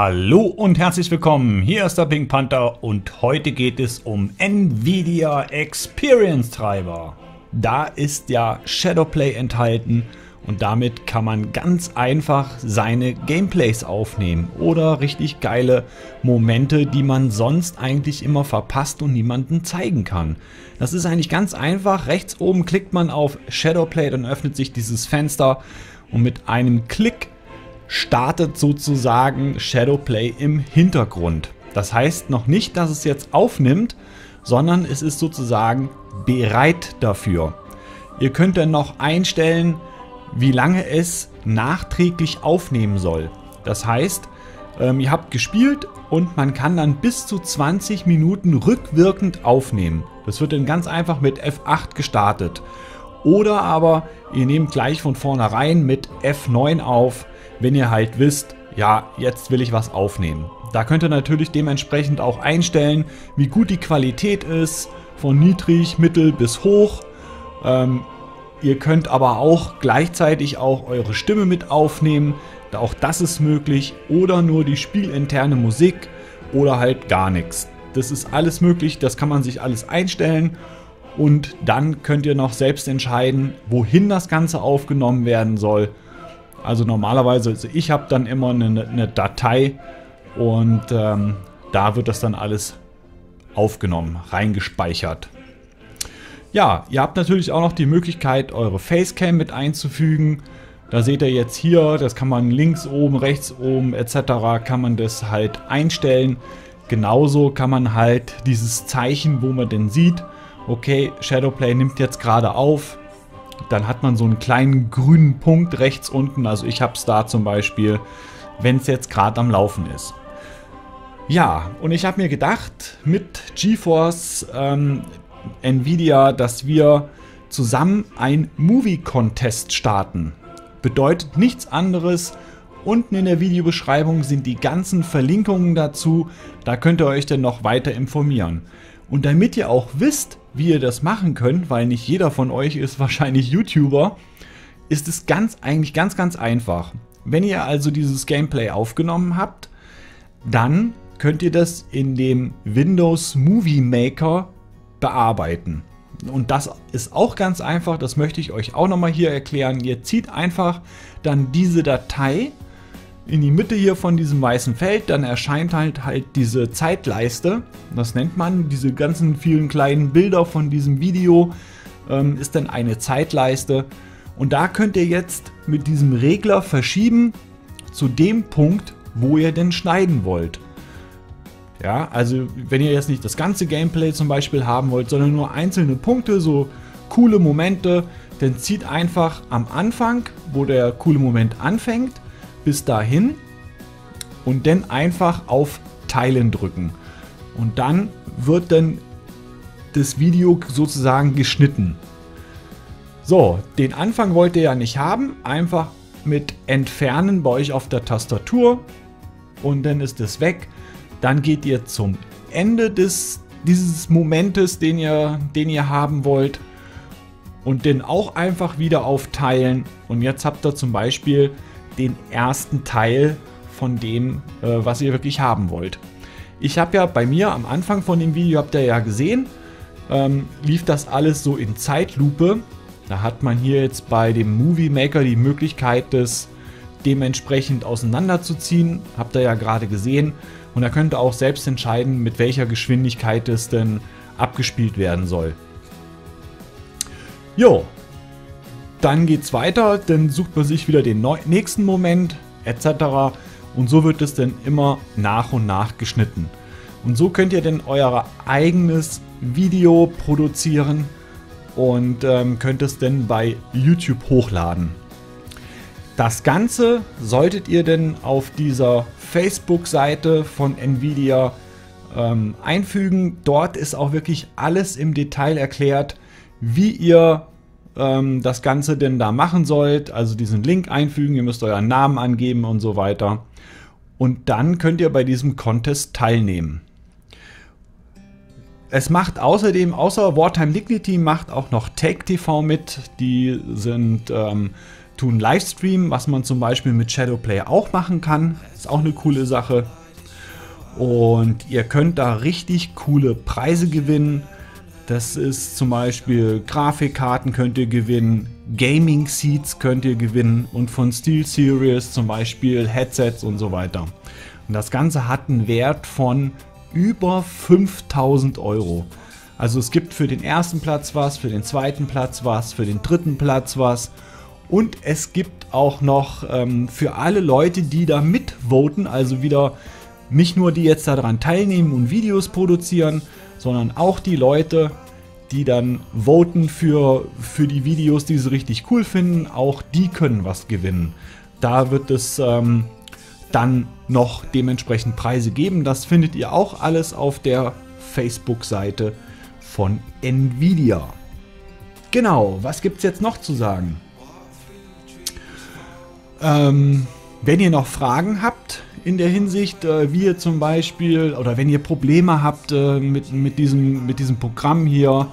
Hallo und herzlich willkommen, hier ist der Pink Panther und heute geht es um Nvidia Experience Treiber. Da ist ja Shadowplay enthalten und damit kann man ganz einfach seine Gameplays aufnehmen oder richtig geile Momente, die man sonst eigentlich immer verpasst und niemandem zeigen kann. Das ist eigentlich ganz einfach, rechts oben klickt man auf Shadowplay, dann öffnet sich dieses Fenster und mit einem Klick startet sozusagen Shadowplay im Hintergrund. Das heißt noch nicht, dass es jetzt aufnimmt, sondern es ist sozusagen bereit dafür. Ihr könnt dann noch einstellen, wie lange es nachträglich aufnehmen soll. Das heißt, ihr habt gespielt und man kann dann bis zu 20 Minuten rückwirkend aufnehmen. Das wird dann ganz einfach mit F8 gestartet. Oder aber ihr nehmt gleich von vornherein mit F9 auf, wenn ihr halt wisst, ja, jetzt will ich was aufnehmen. Da könnt ihr natürlich dementsprechend auch einstellen, wie gut die Qualität ist, von niedrig, mittel bis hoch. Ihr könnt aber auch gleichzeitig auch eure Stimme mit aufnehmen, auch das ist möglich, oder nur die spielinterne Musik oder halt gar nichts. Das ist alles möglich, das kann man sich alles einstellen und dann könnt ihr noch selbst entscheiden, wohin das Ganze aufgenommen werden soll. Also normalerweise, ich habe dann immer eine Datei und da wird das dann alles aufgenommen, reingespeichert. Ja, ihr habt natürlich auch noch die Möglichkeit, eure Facecam mit einzufügen. Da seht ihr jetzt hier, das kann man links oben, rechts oben etc. kann man das halt einstellen. Genauso kann man halt dieses Zeichen, wo man denn sieht, okay, Shadowplay nimmt jetzt gerade auf. Dann hat man so einen kleinen grünen Punkt rechts unten. Also ich habe es da zum Beispiel, wenn es jetzt gerade am Laufen ist. Ja, und ich habe mir gedacht, mit GeForce Nvidia, dass wir zusammen ein Movie Contest starten. Bedeutet nichts anderes. Unten in der Videobeschreibung sind die ganzen Verlinkungen dazu. Da könnt ihr euch dann noch weiter informieren. Und damit ihr auch wisst, wie ihr das machen könnt, weil nicht jeder von euch ist wahrscheinlich YouTuber, ist es eigentlich ganz einfach. Wenn ihr also dieses Gameplay aufgenommen habt, dann könnt ihr das in dem Windows Movie Maker bearbeiten. Und das ist auch ganz einfach, das möchte ich euch auch nochmal hier erklären. Ihr zieht einfach dann diese Datei in die Mitte hier von diesem weißen Feld, dann erscheint halt diese Zeitleiste, das nennt man, diese ganzen vielen kleinen Bilder von diesem Video, ist dann eine Zeitleiste und da könnt ihr jetzt mit diesem Regler verschieben zu dem Punkt, wo ihr denn schneiden wollt. Ja, also wenn ihr jetzt nicht das ganze Gameplay zum Beispiel haben wollt, sondern nur einzelne Punkte, so coole Momente, dann zieht einfach am Anfang, wo der coole Moment anfängt, bis dahin und dann einfach auf Teilen drücken. Und dann wird dann das Video sozusagen geschnitten. So, den Anfang wollt ihr ja nicht haben. Einfach mit Entfernen bei euch auf der Tastatur und dann ist es weg. Dann geht ihr zum Ende dieses Momentes, den ihr haben wollt und dann auch einfach wieder auf Teilen. Und jetzt habt ihr zum Beispiel den ersten Teil von dem, was ihr wirklich haben wollt. Ich habe ja bei mir am Anfang von dem Video, habt ihr ja gesehen, lief das alles so in Zeitlupe. Da hat man hier jetzt bei dem Movie Maker die Möglichkeit, das dementsprechend auseinanderzuziehen. Habt ihr ja gerade gesehen. Und da könnt ihr auch selbst entscheiden, mit welcher Geschwindigkeit es denn abgespielt werden soll. Jo. Dann geht es weiter, dann sucht man sich wieder den nächsten Moment etc. Und so wird es dann immer nach und nach geschnitten. Und so könnt ihr dann euer eigenes Video produzieren und könnt es dann bei YouTube hochladen. Das Ganze solltet ihr dann auf dieser Facebook-Seite von Nvidia einfügen. Dort ist auch wirklich alles im Detail erklärt, wie ihr das Ganze denn da machen sollt, also diesen Link einfügen, ihr müsst euren Namen angeben und so weiter. Und dann könnt ihr bei diesem Contest teilnehmen. Es macht außerdem, außer Wartime Dignity, macht auch noch Take TV mit. Die tun Livestream, was man zum Beispiel mit Shadowplay auch machen kann. Ist auch eine coole Sache. Und ihr könnt da richtig coole Preise gewinnen. Das ist zum Beispiel Grafikkarten könnt ihr gewinnen, Gaming Seats könnt ihr gewinnen und von SteelSeries zum Beispiel Headsets und so weiter. Und das Ganze hat einen Wert von über 5.000 Euro. Also es gibt für den ersten Platz was, für den zweiten Platz was, für den dritten Platz was. Und es gibt auch noch für alle Leute, die da mitvoten, also wieder nicht nur die jetzt daran teilnehmen und Videos produzieren, sondern auch die Leute, die dann voten für die Videos, die sie richtig cool finden, auch die können was gewinnen. Da wird es dann noch dementsprechend Preise geben. Das findet ihr auch alles auf der Facebook-Seite von Nvidia. Genau, was gibt es jetzt noch zu sagen? Wenn ihr noch Fragen habt in der Hinsicht, wie ihr zum Beispiel, oder wenn ihr Probleme habt mit diesem Programm hier,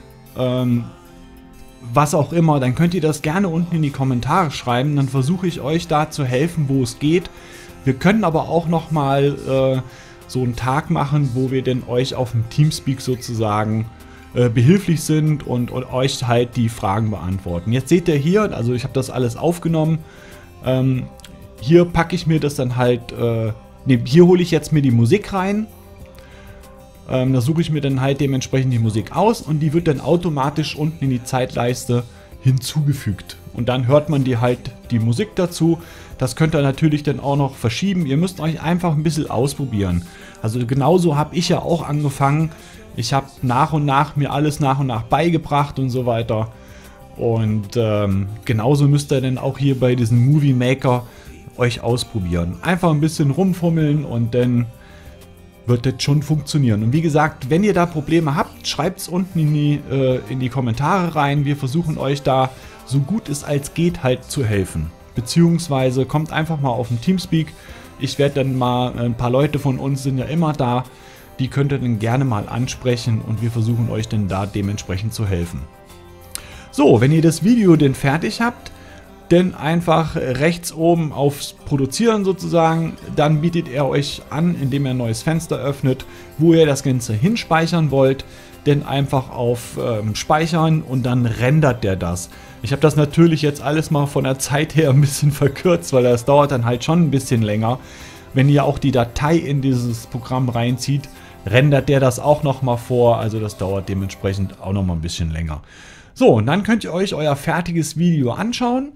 was auch immer, dann könnt ihr das gerne unten in die Kommentare schreiben. Dann versuche ich euch da zu helfen, wo es geht. Wir können aber auch nochmal so einen Tag machen, wo wir denn euch auf dem Teamspeak sozusagen behilflich sind und euch halt die Fragen beantworten. Jetzt seht ihr hier, also ich habe das alles aufgenommen. Hier packe ich mir das dann halt, hier hole ich jetzt mir die Musik rein. Da suche ich mir dann halt dementsprechend die Musik aus und die wird dann automatisch unten in die Zeitleiste hinzugefügt. Und dann hört man die Musik dazu. Das könnt ihr natürlich dann auch noch verschieben. Ihr müsst euch einfach ein bisschen ausprobieren. Also genauso habe ich ja auch angefangen. Ich habe nach und nach mir alles nach und nach beigebracht und so weiter. Und genauso müsst ihr dann auch hier bei diesem Movie Maker euch ausprobieren. Einfach ein bisschen rumfummeln und dann wird das schon funktionieren. Und wie gesagt, wenn ihr da Probleme habt, schreibt es unten in die Kommentare rein. Wir versuchen euch da, so gut es als geht, halt zu helfen. Beziehungsweise kommt einfach mal auf den Teamspeak. Ich werde dann mal, ein paar Leute von uns sind ja immer da, die könnt ihr dann gerne mal ansprechen und wir versuchen euch dann da dementsprechend zu helfen. So, wenn ihr das Video denn fertig habt, dann einfach rechts oben aufs Produzieren sozusagen, dann bietet er euch an, indem er ein neues Fenster öffnet, wo ihr das Ganze hinspeichern wollt, dann einfach auf Speichern und dann rendert der das. Ich habe das natürlich jetzt alles mal von der Zeit her ein bisschen verkürzt, weil das dauert dann halt schon ein bisschen länger. Wenn ihr auch die Datei in dieses Programm reinzieht, rendert der das auch nochmal vor, also das dauert dementsprechend auch nochmal ein bisschen länger. So, und dann könnt ihr euch euer fertiges Video anschauen.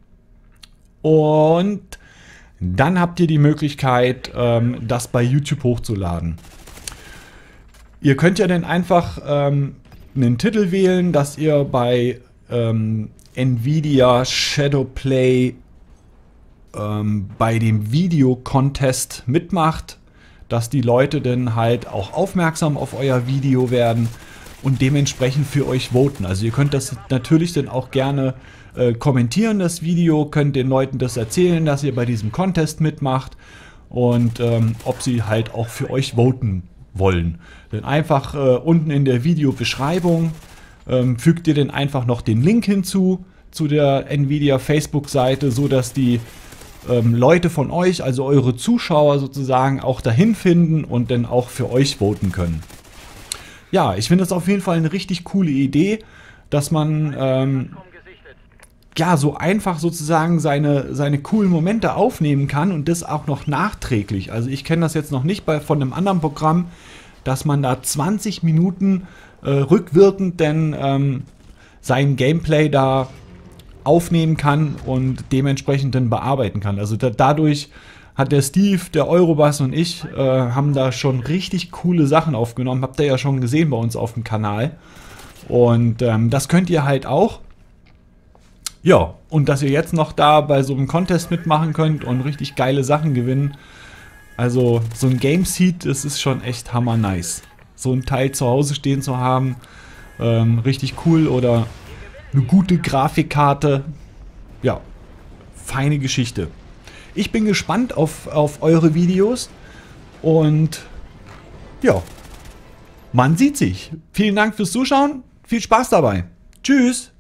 Und dann habt ihr die Möglichkeit, das bei YouTube hochzuladen. Ihr könnt ja dann einfach einen Titel wählen, dass ihr bei Nvidia Shadowplay bei dem Video-Contest mitmacht, dass die Leute dann halt auch aufmerksam auf euer Video werden und dementsprechend für euch voten. Also ihr könnt das natürlich dann auch gerne kommentieren, das Video, könnt den Leuten das erzählen, dass ihr bei diesem Contest mitmacht und ob sie halt auch für euch voten wollen. Dann einfach unten in der Videobeschreibung fügt ihr dann einfach noch den Link hinzu zu der Nvidia Facebook-Seite, so dass die Leute von euch, also eure Zuschauer sozusagen, auch dahin finden und dann auch für euch voten können. Ja, ich finde das auf jeden Fall eine richtig coole Idee, dass man ja, so einfach sozusagen seine coolen Momente aufnehmen kann und das auch noch nachträglich. Also ich kenne das jetzt noch nicht von einem anderen Programm, dass man da 20 Minuten rückwirkend denn sein Gameplay da aufnehmen kann und dementsprechend dann bearbeiten kann. Also dadurch hat der Steve, der Eurobass und ich haben da schon richtig coole Sachen aufgenommen. Habt ihr ja schon gesehen bei uns auf dem Kanal. Und das könnt ihr halt auch. Ja, und dass ihr jetzt noch da bei so einem Contest mitmachen könnt und richtig geile Sachen gewinnen. Also so ein Game Seat, das ist schon echt hammer nice. So ein Teil zu Hause stehen zu haben, richtig cool, oder eine gute Grafikkarte. Ja, feine Geschichte. Ich bin gespannt auf eure Videos und ja, man sieht sich. Vielen Dank fürs Zuschauen. Viel Spaß dabei. Tschüss.